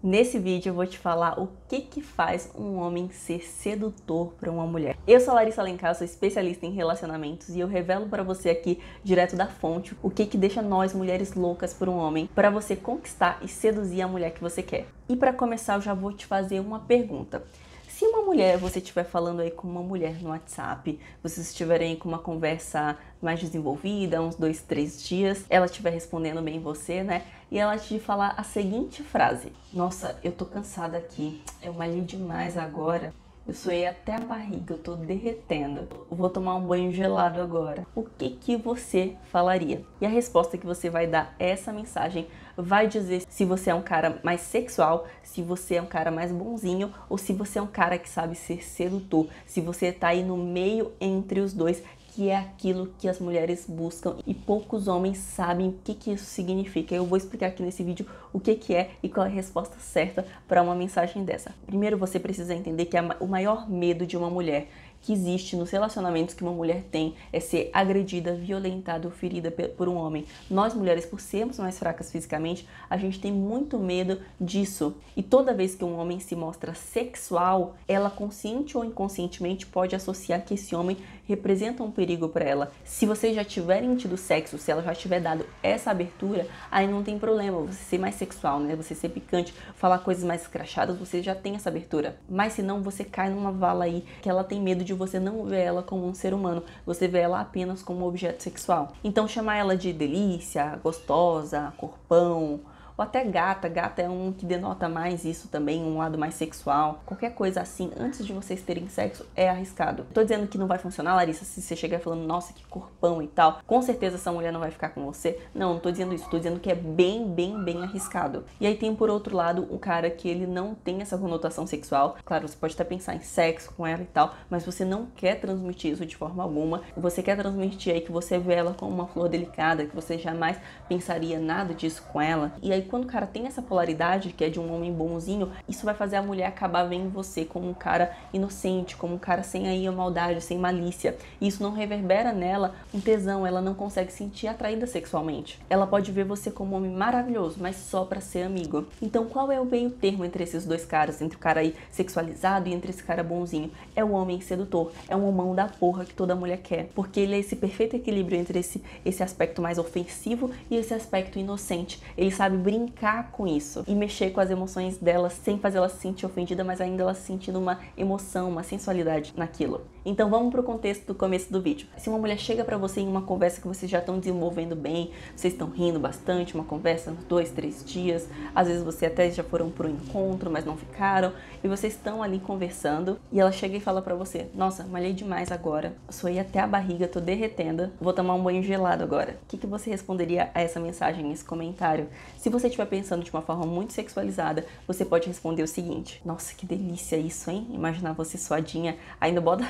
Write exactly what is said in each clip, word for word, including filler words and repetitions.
Nesse vídeo eu vou te falar o que que faz um homem ser sedutor para uma mulher. Eu sou a Larissa Alencar, sou especialista em relacionamentos e eu revelo para você aqui, direto da fonte, o que que deixa nós mulheres loucas por um homem para você conquistar e seduzir a mulher que você quer. E para começar eu já vou te fazer uma pergunta. Se uma mulher, você estiver falando aí com uma mulher no WhatsApp, vocês estiverem aí com uma conversa mais desenvolvida, uns dois, três dias, ela estiver respondendo bem você, né? E ela te falar a seguinte frase: nossa, eu tô cansada aqui, eu malhei demais agora, eu suei até a barriga, eu tô derretendo, eu vou tomar um banho gelado agora. O que que você falaria? E a resposta que você vai dar a essa mensagem vai dizer se você é um cara mais sexual, se você é um cara mais bonzinho ou se você é um cara que sabe ser sedutor, se você tá aí no meio entre os dois, que é aquilo que as mulheres buscam e poucos homens sabem o que que isso significa. Eu vou explicar aqui nesse vídeo o que que é e qual é a resposta certa para uma mensagem dessa. Primeiro, você precisa entender que o maior medo de uma mulher que existe nos relacionamentos que uma mulher tem é ser agredida, violentada ou ferida por um homem. Nós mulheres, por sermos mais fracas fisicamente, a gente tem muito medo disso. E toda vez que um homem se mostra sexual, ela consciente ou inconscientemente pode associar que esse homem representa um perigo para ela. Se vocês já tiverem tido sexo, se ela já tiver dado essa abertura, aí não tem problema, você ser mais sexual, né? Você ser picante, falar coisas mais escrachadas, você já tem essa abertura. Mas se não, você cai numa vala aí que ela tem medo de você não vê ela como um ser humano, você vê ela apenas como um objeto sexual. Então chamar ela de delícia, gostosa, corpão, ou até gata, gata é um que denota mais isso também, um lado mais sexual. Qualquer coisa assim, antes de vocês terem sexo, é arriscado. Tô dizendo que não vai funcionar, Larissa, se você chegar falando, nossa, que corpão e tal, com certeza essa mulher não vai ficar com você. Não, não tô dizendo isso, tô dizendo que é bem, bem, bem arriscado. E aí tem, por outro lado, o cara que ele não tem essa conotação sexual. Claro, você pode até pensar em sexo com ela e tal, mas você não quer transmitir isso de forma alguma. Você quer transmitir aí que você vê ela como uma flor delicada, que você jamais pensaria nada disso com ela. E aí quando o cara tem essa polaridade, que é de um homem bonzinho, isso vai fazer a mulher acabar vendo você como um cara inocente, como um cara sem aí a maldade, sem malícia. E isso não reverbera nela um tesão, ela não consegue se sentir atraída sexualmente. Ela pode ver você como um homem maravilhoso, mas só pra ser amigo. Então qual é o meio termo entre esses dois caras, entre o cara aí sexualizado e entre esse cara bonzinho? É o homem sedutor, é um homão da porra que toda mulher quer, porque ele é esse perfeito equilíbrio entre esse, esse aspecto mais ofensivo e esse aspecto inocente. Ele sabe brincar com isso e mexer com as emoções dela sem fazer ela se sentir ofendida, mas ainda ela sentindo uma emoção, uma sensualidade naquilo. Então vamos pro contexto do começo do vídeo. Se uma mulher chega pra você em uma conversa que vocês já estão desenvolvendo bem, vocês estão rindo bastante, uma conversa uns dois, três dias, às vezes vocês até já foram pro encontro, mas não ficaram, e vocês estão ali conversando, e ela chega e fala pra você, nossa, malhei demais agora, suei até a barriga, tô derretendo, vou tomar um banho gelado agora. O que que você responderia a essa mensagem, esse comentário? Se você estiver pensando de uma forma muito sexualizada, você pode responder o seguinte: nossa, que delícia isso, hein? Imaginar você suadinha, ainda bota...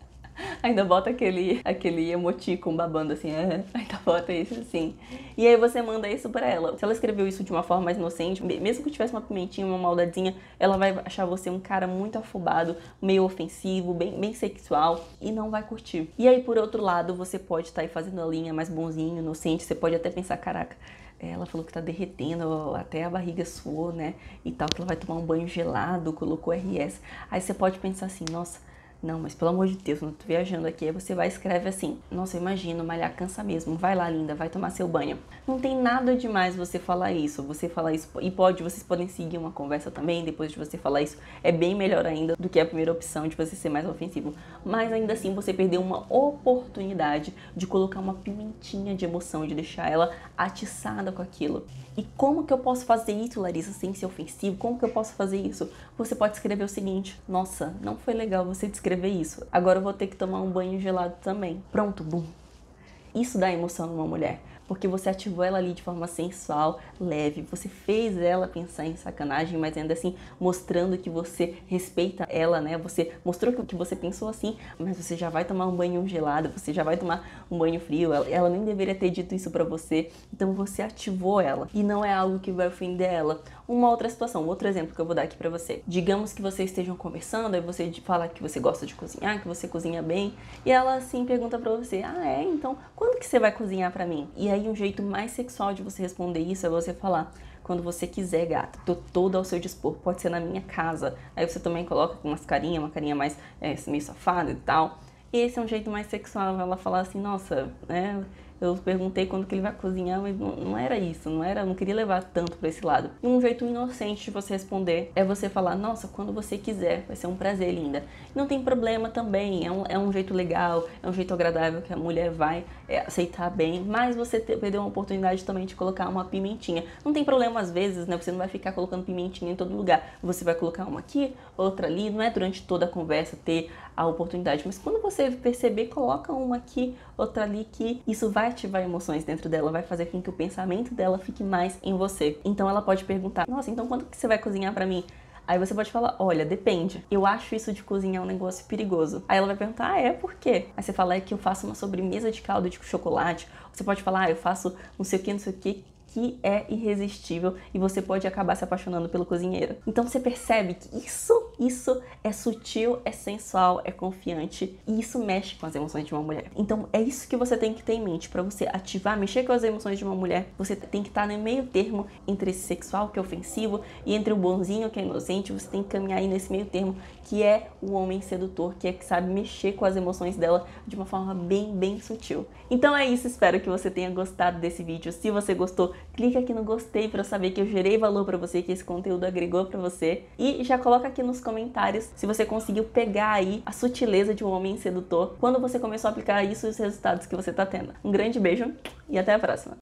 ainda bota aquele, aquele emoticon babando assim, é, ainda bota isso assim. E aí você manda isso pra ela. Se ela escreveu isso de uma forma mais inocente, mesmo que tivesse uma pimentinha, uma maldadinha, ela vai achar você um cara muito afobado, meio ofensivo, bem, bem sexual e não vai curtir. E aí, por outro lado, você pode estar aí fazendo a linha mais bonzinho, inocente, você pode até pensar, caraca, ela falou que tá derretendo, até a barriga suou, né, e tal, que ela vai tomar um banho gelado, colocou R S. Aí você pode pensar assim, nossa, não, mas pelo amor de Deus, não tô viajando aqui. Aí você vai e escreve assim, nossa, eu imagino, malhar cansa mesmo, vai lá, linda, vai tomar seu banho. Não tem nada demais você falar isso, você falar isso, e pode, vocês podem seguir uma conversa também, depois de você falar isso, é bem melhor ainda do que a primeira opção de você ser mais ofensivo. Mas ainda assim, você perdeu uma oportunidade de colocar uma pimentinha de emoção, de deixar ela atiçada com aquilo. E como que eu posso fazer isso, Larissa, sem ser ofensivo? Como que eu posso fazer isso? Você pode escrever o seguinte, nossa, não foi legal você descrever isso, agora eu vou ter que tomar um banho gelado também. Pronto, bum. Isso dá emoção numa mulher, porque você ativou ela ali de forma sensual, leve, você fez ela pensar em sacanagem, mas ainda assim mostrando que você respeita ela, né? Você mostrou que você pensou assim, mas você já vai tomar um banho gelado, você já vai tomar um banho frio, ela, ela nem deveria ter dito isso pra você, então você ativou ela, e não é algo que vai ofender ela. Uma outra situação, outro exemplo que eu vou dar aqui pra você. Digamos que vocês estejam conversando, aí você fala que você gosta de cozinhar, que você cozinha bem, e ela assim pergunta pra você, ah é, então quando que você vai cozinhar pra mim? E aí um jeito mais sexual de você responder isso é você falar, quando você quiser, gata. Tô toda ao seu dispor. Pode ser na minha casa. Aí você também coloca com umas carinhas, uma carinha mais é, meio safada e tal. E esse é um jeito mais sexual, ela falar assim, nossa, né, eu perguntei quando que ele vai cozinhar, mas não, não era isso, não era, não queria levar tanto pra esse lado. E um jeito inocente de você responder é você falar, nossa, quando você quiser, vai ser um prazer, linda. Não tem problema também, é um, é um jeito legal, é um jeito agradável que a mulher vai é, aceitar bem, mas você te, perdeu uma oportunidade também de colocar uma pimentinha. Não tem problema às vezes, né, você não vai ficar colocando pimentinha em todo lugar, você vai colocar uma aqui, outra ali, não é durante toda a conversa ter a oportunidade, mas quando você perceber, coloca uma aqui, outra ali, que isso vai ativar emoções dentro dela, vai fazer com que o pensamento dela fique mais em você. Então ela pode perguntar, nossa, então quando que você vai cozinhar pra mim? Aí você pode falar, olha, depende. Eu acho isso de cozinhar um negócio perigoso. Aí ela vai perguntar, ah, é? Por quê? Aí você fala, é que eu faço uma sobremesa de caldo de chocolate. Você pode falar, ah, eu faço não sei o que, não sei o que, que é irresistível e você pode acabar se apaixonando pelo cozinheiro. Então você percebe que isso, isso é sutil, é sensual, é confiante e isso mexe com as emoções de uma mulher. Então é isso que você tem que ter em mente para você ativar, mexer com as emoções de uma mulher. Você tem que estar no meio termo entre esse sexual que é ofensivo e entre o bonzinho que é inocente. Você tem que caminhar aí nesse meio termo que é o homem sedutor, que é que sabe mexer com as emoções dela de uma forma bem, bem sutil. Então é isso, espero que você tenha gostado desse vídeo. Se você gostou, clica aqui no gostei para eu saber que eu gerei valor para você, que esse conteúdo agregou para você. E já coloca aqui nos comentários se você conseguiu pegar aí a sutileza de um homem sedutor quando você começou a aplicar isso e os resultados que você tá tendo. Um grande beijo e até a próxima!